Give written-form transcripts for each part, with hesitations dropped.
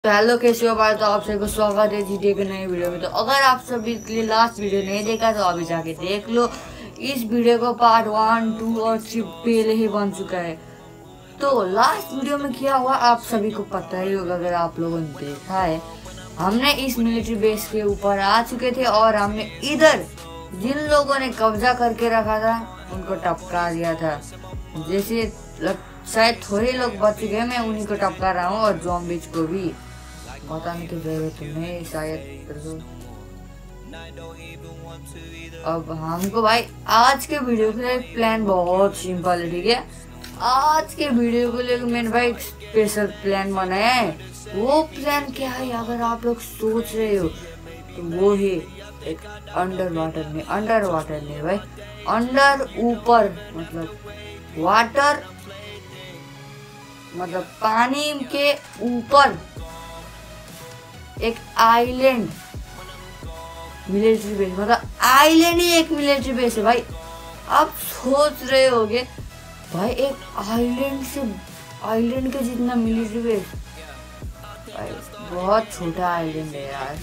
तो हेलो, कैसे हो भाई। तो आप सभी को स्वागत है जीटीए के नई वीडियो में। तो अगर आप सभी के लिए लास्ट वीडियो नहीं देखा तो अभी जाके देख लो। इस वीडियो को पार्ट 1, 2 और 3 पहले ही बन चुका है। तो लास्ट वीडियो में क्या हुआ आप सभी को पता ही होगा अगर आप लोगों ने देखा है। हमने इस मिलिट्री बेस के ऊपर आ चुके थे और हमने इधर जिन लोगों ने कब्जा करके रखा था उनको टपका दिया था। जैसे शायद थोड़े लोग बच गए, मैं उन्हीं को टपका रहा हूँ और ज़ॉम्बीज को भी बताने की जरूरत नहीं शायद। अब हमको भाई आज के वीडियो के लिए प्लान बहुत सिंपल है, ठीक है। आज के वीडियो को लेकर मैंने भाई स्पेशल प्लान बनाया है। वो प्लान क्या है अगर आप लोग सोच रहे हो तो वो है एक अंडर वाटर में भाई, अंडर ऊपर मतलब वाटर मतलब पानी के ऊपर एक आइलैंड मिलिट्री बेस, मतलब आइलैंड ही एक मिलिट्री बेस है भाई। आप सोच रहे होगे भाई एक आइलैंड के जितना मिलिट्री बेस भाई, बहुत छोटा आइलैंड है यार।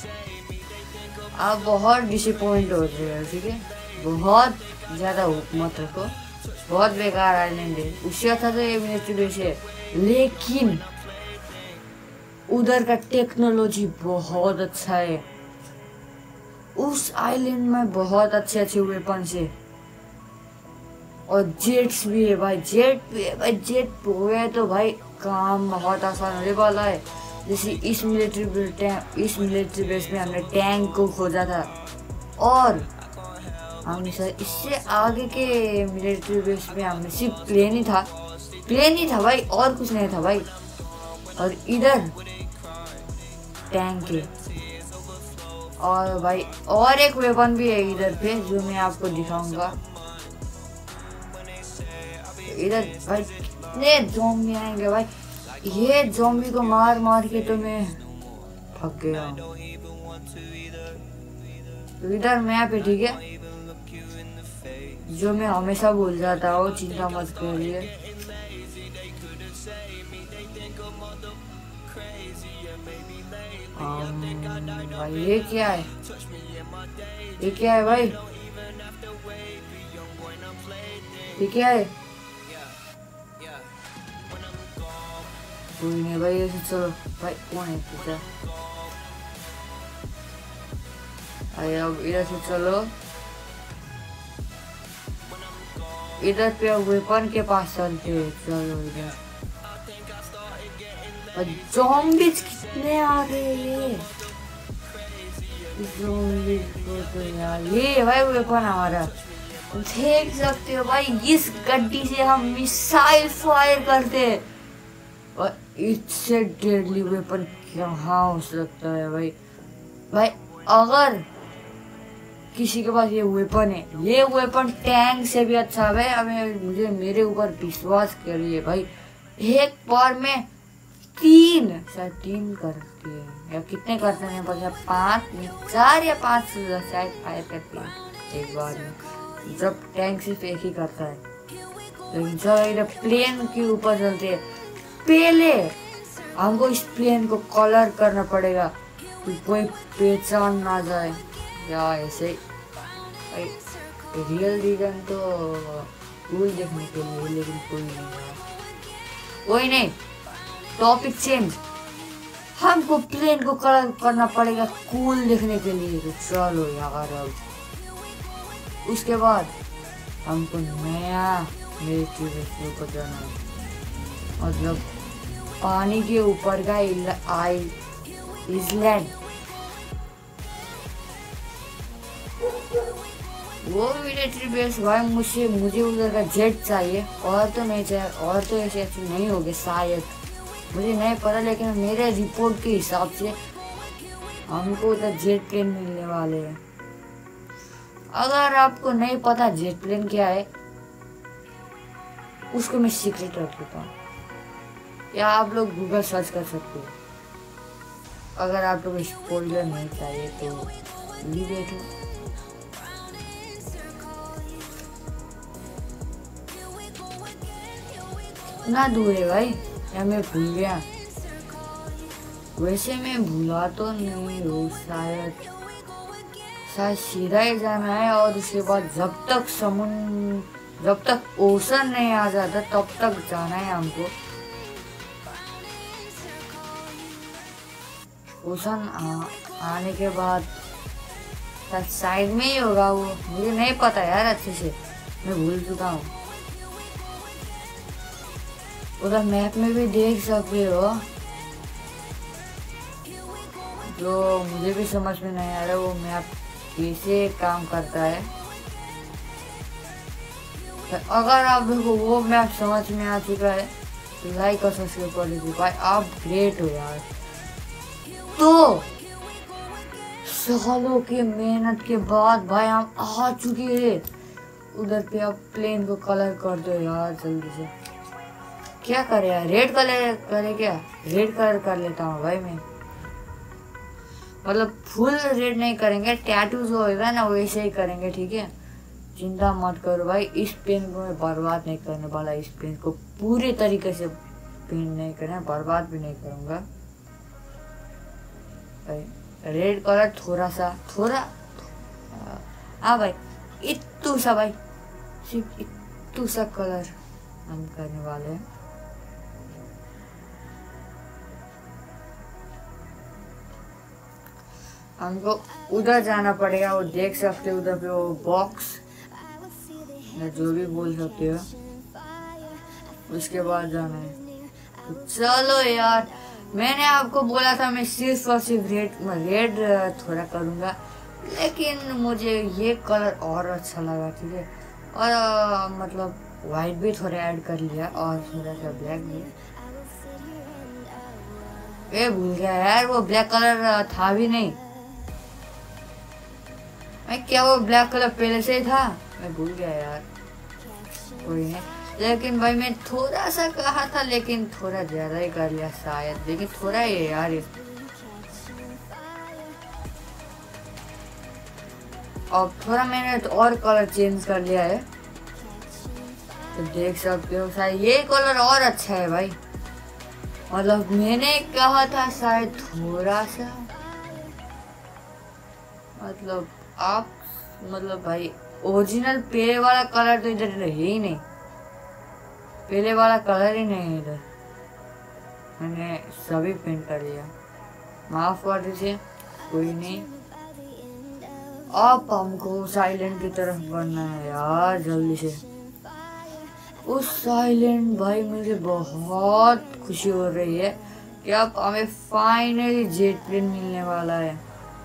आप बहुत डिसअपॉइंट हो रहे हो, ठीक है। बहुत ज्यादा मत रखो, बहुत बेकार आइलैंड है। उससे अच्छा तो ये मिलिट्री बेस है, लेकिन उधर का टेक्नोलॉजी बहुत अच्छा है। उस आइलैंड में बहुत अच्छे अच्छे वेपन्स है और जेट्स भी है भाई, जेट भी है भाई। जेट हुए तो भाई काम बहुत आसान होने वाला है। जैसे इस मिलिट्री बेस में हमने टैंक को खोजा था और हमने सर इससे आगे के मिलिट्री बेस में हमने सिर्फ प्लेन ही था भाई, और कुछ नहीं था भाई। और इधर टैंक है और भाई और एक वेपन भी है इधर पे जो मैं आपको दिखाऊंगा। इधर भाई कितने ज़ॉम्बी आएंगे भाई, ये ज़ॉम्बी को मार मार के तो मैं थक गया हूँ। तो इधर मैप है, ठीक है, जो मैं हमेशा भूल जाता हूँ, चिंता मत करिए। भाई ये क्या है भाई, ये क्या है। कोई नहीं भाई, ऐसे चलो भाई। कौन है पूछा? अरे अब इधर से चलो, इधर पे वेपन के पास चलते हैं। चलो इधर ज़ॉम्बीज कितने आ गए ये तो यार। ये भाई वेपन हमारा देख सकते हो भाई, इस गड्डी से हम मिसाइल फायर करते हैं और इससे डेडली वेपन कहाँ हो सकता है भाई। अगर किसी के पास ये वेपन है, ये वेपन टैंक से भी अच्छा है। हमें मुझे मेरे ऊपर विश्वास करिए भाई, एक बार में तीन करती है या कितने करते हैं, पर 4 या 5 शायद फायर करती है एक बार में, जब टैंक सिर्फ एक ही करता है। लेकिन चलो इधर प्लेन के ऊपर चलते हैं। पहले हमको इस प्लेन को कलर करना पड़ेगा कि कोई पहचान ना जाए या ऐसे भाई। रियल रीजन तो कूल देखने के लिए, लेकिन कोई नहीं। टॉपिक चेंज, हमको प्लेन को कलर करना पड़ेगा कूल देखने के लिए। तो चलो यार, अब उसके बाद हमको नया मिलिट्री बेस के ऊपर जाना है, मतलब पानी के ऊपर का आइलैंड। वो मिलिट्री बेस भाई, मुझे उधर का जेट चाहिए, और तो नहीं चाहिए, और तो ऐसे नहीं होगे शायद, मुझे नहीं पता। लेकिन मेरे रिपोर्ट के हिसाब से हमको उधर जेट प्लेन मिलने वाले हैं। अगर आपको नहीं पता जेट प्लेन क्या है, उसको मैं सीक्रेट रख देता हूँ, या आप लोग गूगल सर्च कर सकते हो। अगर आप लोग स्पॉइलर नहीं चाहिए तो लीव इट। ना दूर है भाई, या मैं भूल गया। वैसे मैं भूला तो नहीं हूँ, शायद सीधा ही जाना है और उसके बाद जब तक ओशन नहीं आ जाता तब तक जाना है हमको। ओशन आने के बाद साइड में ही होगा वो, मुझे नहीं पता यार अच्छे से, मैं भूल चुका हूँ। उधर मैप में भी देख सकते हो, जो मुझे भी समझ में नहीं आ रहा वो मैप कैसे काम करता है। अगर आप देखो वो मैप समझ में आ चुका है तो लाइक और सब्सक्राइब कर लीजिए भाई, आप ग्रेट हो यार। तो सालों के मेहनत के बाद भाई हम आ चुके हैं उधर पे। अब प्लेन को कलर कर दो यार जल्दी से। क्या करे यार, रेड कलर करे क्या? रेड कलर कर लेता हूँ भाई मैं, मतलब फुल रेड नहीं करेंगे, टैटू जो होगा ना वैसे ही करेंगे, ठीक है। चिंता मत करो भाई, इस पेन को मैं बर्बाद नहीं करने वाला, इस पेन को पूरे तरीके से पेन नहीं करना, बर्बाद भी नहीं करूँगा भाई। रेड कलर थोड़ा हाँ भाई, इतू सा भाई, सिर्फ इतू सा कलर हम करने वाले हैं। हमको उधर जाना पड़ेगा, वो देख सकते हो उधर पे वो बॉक्स या जो भी बोल सकते हो, उसके बाद जाना है। तो चलो यार, मैंने आपको बोला था मैं सिर्फ और सिर्फ रेड थोड़ा करूँगा, लेकिन मुझे ये कलर और अच्छा लगा, ठीक है। और मतलब वाइट भी थोड़ा ऐड कर लिया और थोड़ा सा ब्लैक भी। ये भूल गया यार, वो ब्लैक कलर था भी नहीं। मैं क्या वो ब्लैक कलर पहले से ही था, मैं भूल गया यार, कोई नहीं। लेकिन भाई मैं थोड़ा सा कहा था, लेकिन थोड़ा ज्यादा ही कर लिया शायद, लेकिन थोड़ा ही यार। अब थोड़ा मैंने तो और कलर चेंज कर लिया है, तो देख सकते हो शायद ये कलर और अच्छा है भाई। मतलब मैंने कहा था शायद थोड़ा सा, मतलब आप मतलब भाई ओरिजिनल पहले वाला कलर तो इधर है ही नहीं, पहले वाला कलर ही नहीं है इधर, मैंने सभी पेंट कर लिया, माफ कर दीजिए, कोई नहीं। अब हमको साइलेंट की तरफ बढ़ना है यार जल्दी से। उस साइलेंट भाई मुझे बहुत खुशी हो रही है कि अब हमें फाइनली जेट प्लेन मिलने वाला है।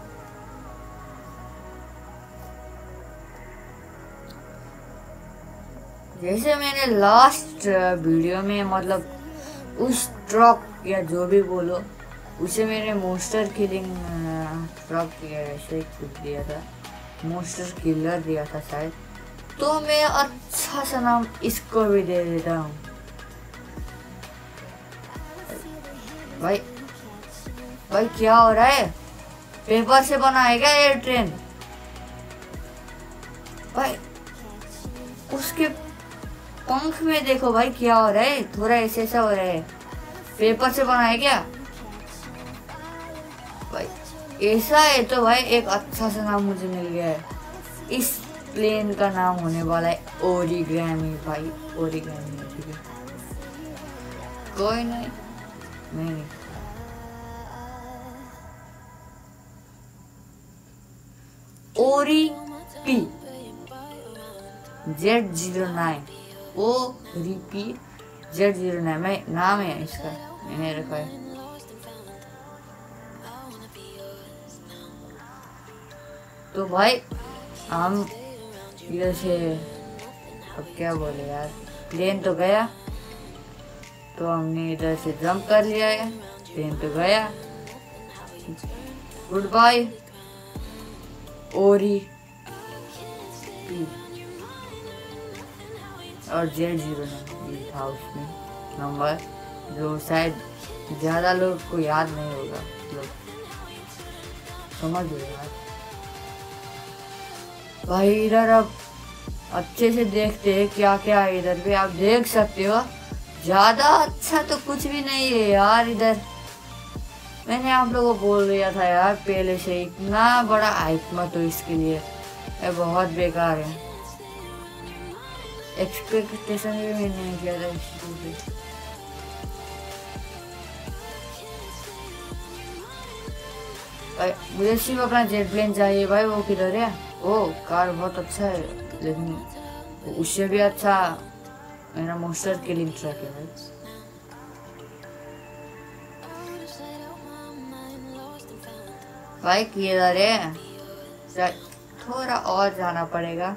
जैसे मैंने लास्ट वीडियो में मतलब उस ट्रक या जो भी बोलो उसे मैंने मोस्टर किलिंग ट्रक ऐसे कुछ दिया था, मोस्टर किलर दिया था शायद, तो मैं अच्छा सा नाम इसको भी दे देता हूँ भाई। भाई क्या हो रहा है, पेपर से बना है क्या ये ट्रेन? भाई उसके पंख में देखो भाई क्या हो रहा है, थोड़ा ऐसे ऐसा हो रहा है, पेपर से बना है क्या भाई? ऐसा है तो भाई एक अच्छा सा नाम मुझे मिल गया है, इस प्लेन का नाम होने वाला है ओरिगैमी भाई, ओरिगैमी, ठीक है। कोई नहीं, नहीं ओरी पी Z09, ओ रिपी Z09 मैं नाम है इसका, मैंने रखा है। तो भाई हम इधर से अब क्या बोले यार, प्लेन तो गया, तो हमने इधर से जंप कर लिया है, प्लेन तो गया, गुड बाय ओरी और Z09 था उसमें नंबर, जो शायद ज्यादा लोग को याद नहीं होगा, लोग समझ लो यार भाई। इधर अब अच्छे से देखते हैं क्या क्या है इधर पे, आप देख सकते हो, ज्यादा अच्छा तो कुछ भी नहीं है यार इधर, मैंने आप लोगों को बोल दिया था यार पहले से, इतना बड़ा हाइप मत हो इसके लिए, ये बहुत बेकार है। एक्सपेक्टेशन भी मैंने नहीं किया था इसके। भाई मुझे सिर्फ अपना जेट प्लेन चाहिए भाई। वो किधर है? वो कार बहुत अच्छा है, लेकिन उससे भी अच्छा मेरा मोस्टर किलिंग ट्रक है भाई। भाई किधर है? थोड़ा और जाना पड़ेगा।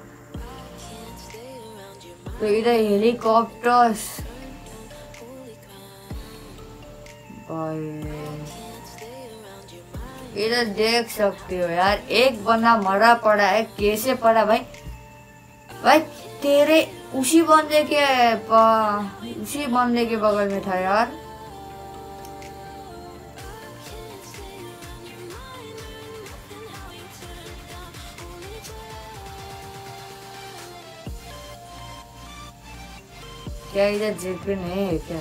तो इधर हेलीकॉप्टर्स भाई, इधर देख सकते हो यार, एक बंदा मरा पड़ा है। कैसे पड़ा भाई? भाई तेरे उसी बंदे के बगल में था यार। क्या इधर जेट प्लेन है क्या?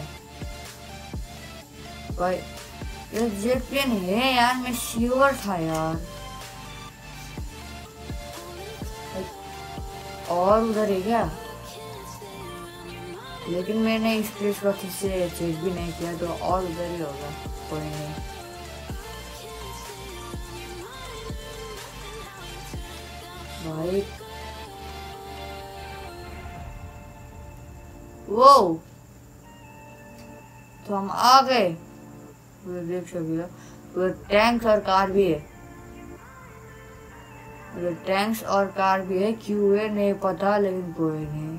भाई इधर जेट प्लेन है यार, मैं श्योर था यार। और उधर है क्या? लेकिन मैंने इस प्लेस को अच्छे से चेक भी नहीं किया, तो और उधर ही होगा। कोई नहीं। भाई वो तो हम आ गए। देख सकते हो टैंक्स और कार भी है। टैंक्स और कार भी है, क्यों है नहीं पता, लेकिन कोई नहीं।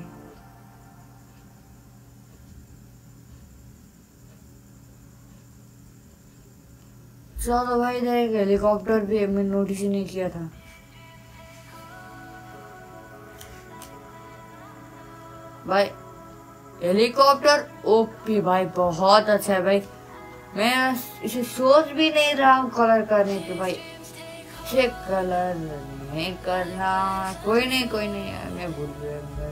चलो भाई इधर एक हेलीकॉप्टर भी है, मैंने नोटिस ही नहीं किया था। भाई हेलीकॉप्टर ओपी भाई, बहुत अच्छा है भाई। मैं इसे सोच भी नहीं रहा हूँ कलर करने के भाई। इसे कलर नहीं करना, कोई नहीं यार, मैं भूल गया।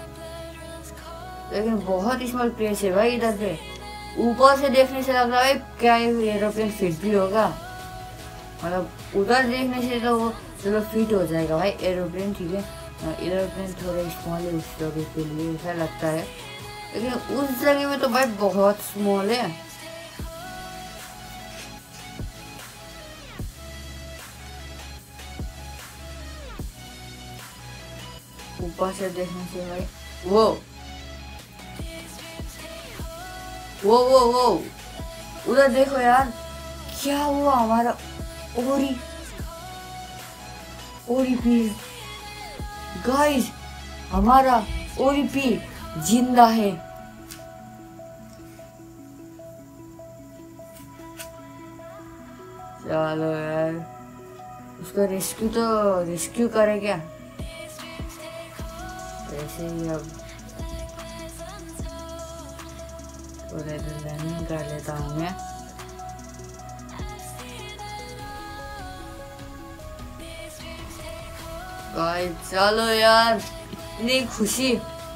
लेकिन बहुत स्मॉल प्लेस है भाई इधर पे। ऊपर से देखने से लग रहा है क्या एरोप्लेन फिट भी होगा, मतलब उधर देखने से तो वो चलो फिट हो जाएगा भाई एरोप्लेन, ठीक है। एरोप्लेन थोड़ा स्मॉल है उस जगह के लिए, ऐसा लगता है। लेकिन उस जगह में तो भाई बहुत स्मॉल है। ऊपर से देखने से भाई वो उधर देखो यार, क्या हुआ हमारा ओरीपी गाइस, हमारा ओरीपी जिंदा है। चलो यार उसका रेस्क्यू करे क्या? ऐसे ही अब थोड़ा लर्निंग कर लेता हूँ मैं। भाई चलो यार, इतनी खुशी।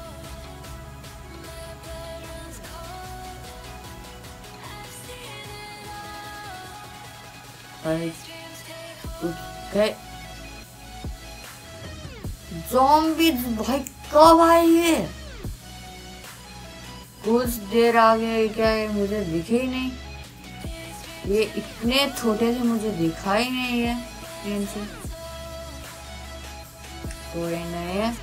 भाई ज़ॉम्बीज़ भाई कब आए ये? कुछ देर आगे क्या है, मुझे दिखे ही नहीं। ये इतने छोटे से मुझे दिखा ही नहीं है ट्रेन से। कोई नहीं है।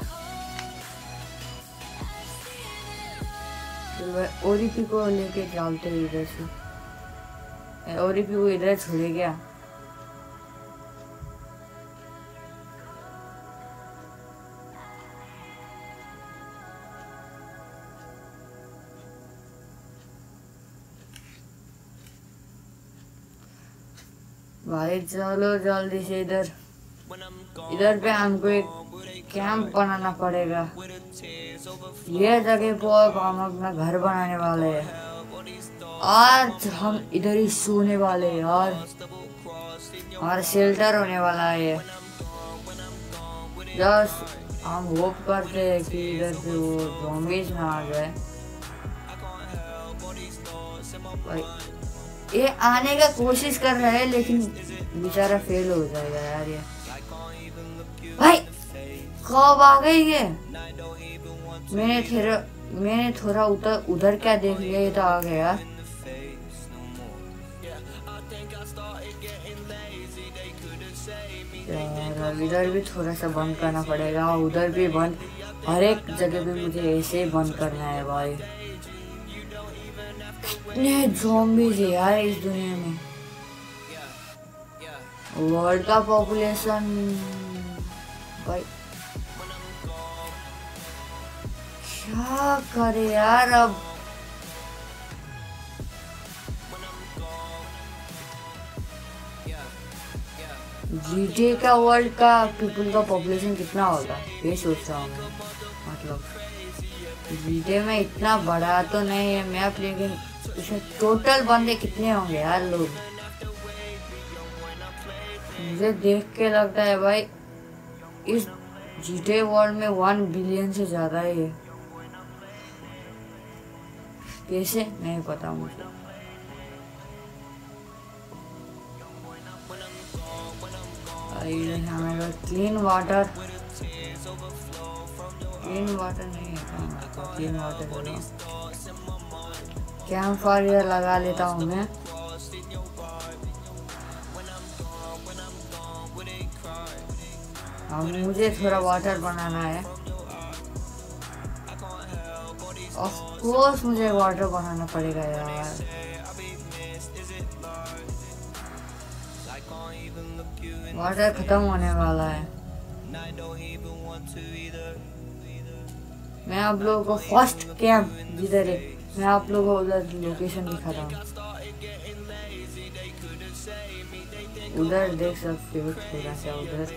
तो भाई ओरीपी को लेके चलते इधर से। ओरीपी को इधर छोड़े क्या? भाई चलो जल्दी से इधर पे हमको एक कैंप बनाना पड़ेगा। ये जगह पर हम अपना घर बनाने वाले हैं। आज हम इधर ही सोने वाले हैं और हमारा शेल्टर होने वाला है। जस्ट हम होप करते हैं कि इधर से वो ज़ॉम्बीज़ ना आ जाए। भाई ये आने का कोशिश कर रहा है लेकिन बेचारा फेल हो जाएगा यार ये। भाई कब आ गई ये? मैंने थोड़ा उधर क्या देख लिया, ये तो आ गया यार। यार इधर भी थोड़ा सा बंद करना पड़ेगा, उधर भी बंद, हर एक जगह पे मुझे ऐसे ही बंद करना है भाई। कितने ज़ॉम्बीज़ है यार इस दुनिया में। वर्ल्ड का पॉपुलेशन भाई क्या करे यार अब। GTA का वर्ल्ड का पीपल का पॉपुलेशन कितना होगा ये सोच रहा हूँ मैं। मतलब GTA में इतना बड़ा तो नहीं है मैप, लेकिन उसमें टोटल बंदे कितने होंगे यार लोग। मुझे देख के लगता है भाई इस GTA वर्ल्ड में 1 बिलियन से ज्यादा ही है। कैसे नहीं पता मुझे। हमारे क्लीन वाटर नहीं है, क्लीन वाटर कैंप फायर लगा लेता हूँ मैं। अब मुझे थोड़ा वाटर बनाना है, ऑफ कोर्स मुझे वाटर बनाना पड़ेगा यार। वाटर खत्म होने वाला है। मैं आप लोगों को फर्स्ट कैंप जिधर है, मैं आप लोगों को उधर लोकेशन दिखाता हूँ। उधर देख सकते हो थोड़ा सा, उधर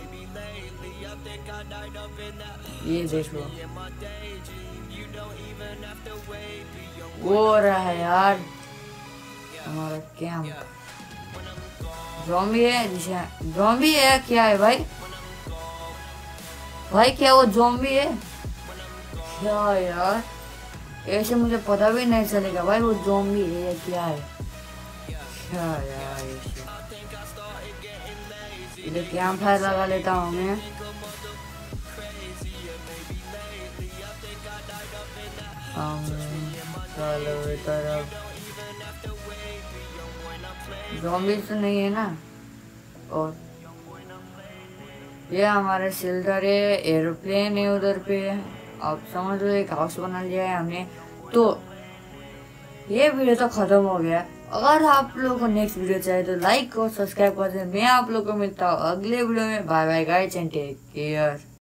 ये देख लो, वो रहा है यार हमारा कैंप। ज़ॉम्बी है, जिसे ज़ॉम्बी है क्या है भाई? भाई क्या वो ज़ॉम्बी है क्या यार? ऐसे मुझे पता भी नहीं चलेगा भाई वो ज़ॉम्बी है या क्या है क्या यार। इधर कैंप फायर लगा लेता हूँ मैं। चलो इधर ज़ॉम्बी तो नहीं है ना। और ये हमारे शेल्टर है, एरोप्लेन है उधर पे। आप समझ लो एक हाउस बना लिया है हमने। तो ये वीडियो तो खत्म हो गया। अगर आप लोगों को नेक्स्ट वीडियो चाहिए तो लाइक और सब्सक्राइब कर दें। मैं आप लोगों को मिलता हूँ अगले वीडियो में। Bye bye guys and take care.